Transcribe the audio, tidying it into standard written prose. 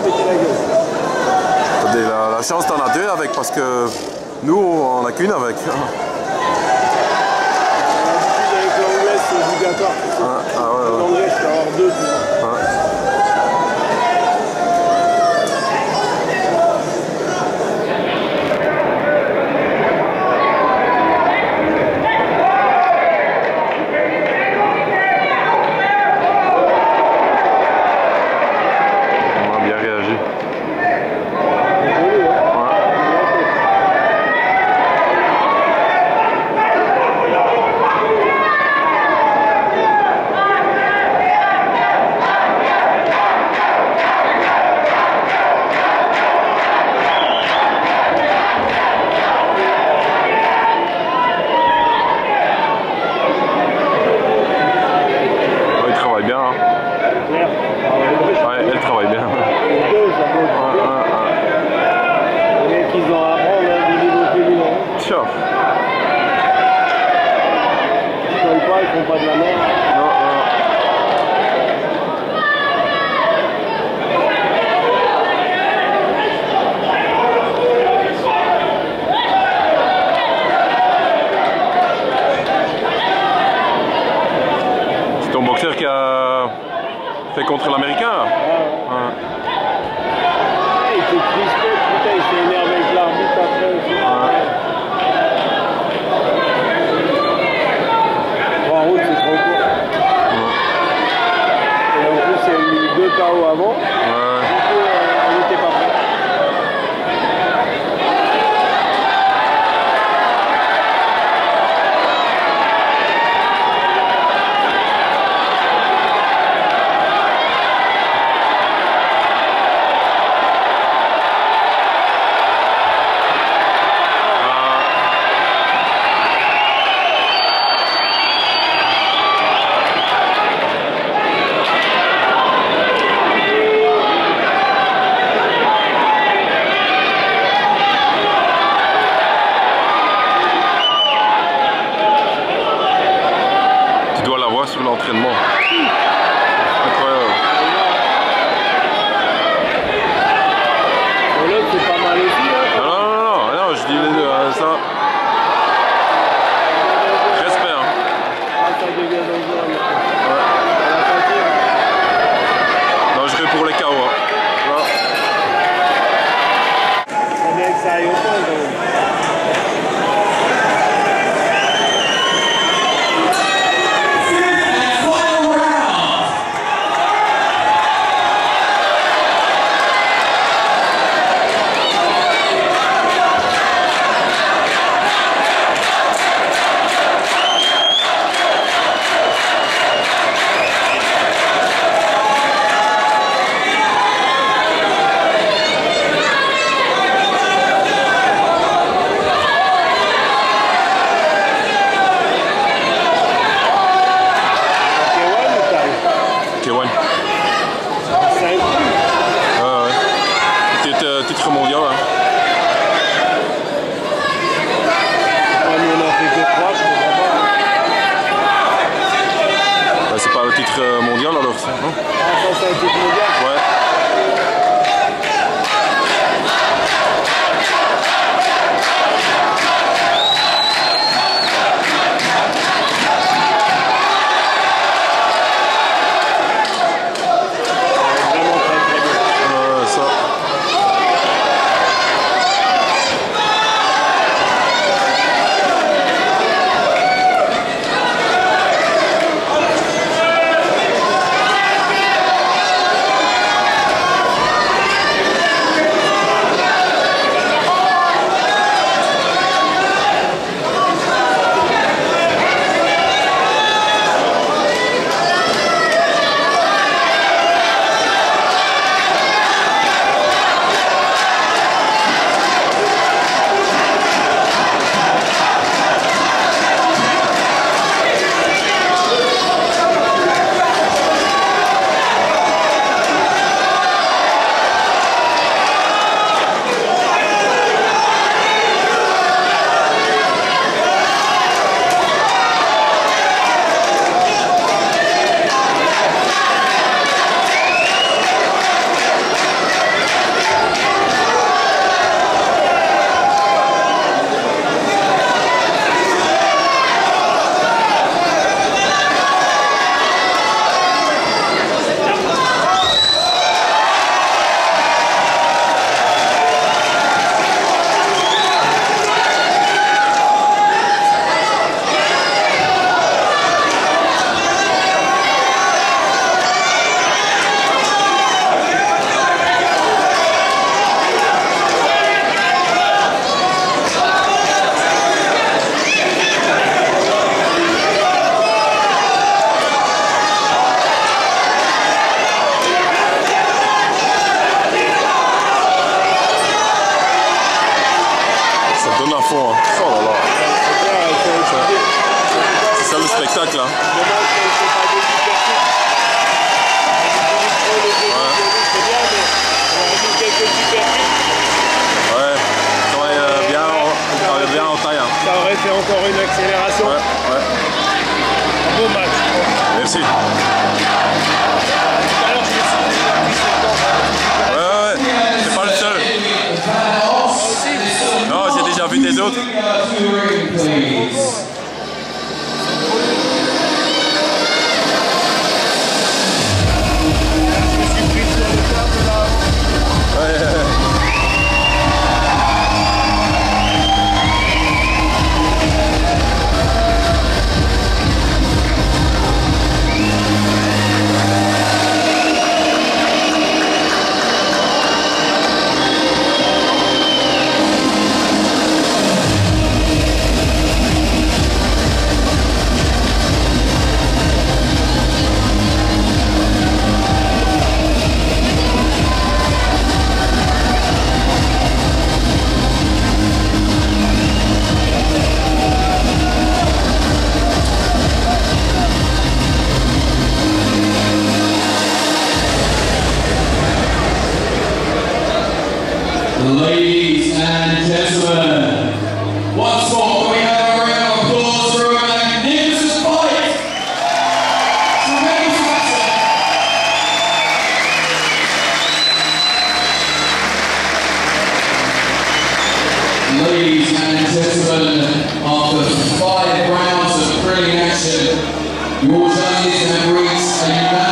péter la gueule. La chance t'en as deux avec parce que nous on a qu'une avec. Avec l'anglais c'est obligatoire. L'anglais je peux avoir deux. fond. Hein. Oh là là. C'est clair, il faut étudier. C'est ça le spectacle. Hein. Dommage qu'on ne fait pas deux superficies. C'est bien, mais on rajoute quelques superficies. Ouais, ça aurait bien en taille. Hein. Ça aurait fait encore une accélération. Ouais, ouais. Un beau match. Merci. Alors, je me suis dit, Ouais, c'est pas le seul. Non, j'ai déjà vu des autres. Ladies and gentlemen, once more, can we have a round of applause for a magnificent fight? Tremendous action. Ladies and gentlemen, after 5 rounds of thrilling action, your judges have reached a